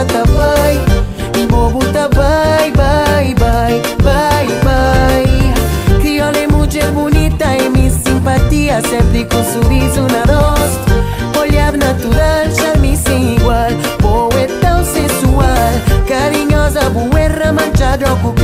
tá vai. E bobo tá vai, vai, vai, vai, vai. Criolla é mulher bonita e me simpatia, sempre com sorriso na rosto. Olhar natural, charme sem igual, boa é tão sensual. Carinhosa, buerra, manchada,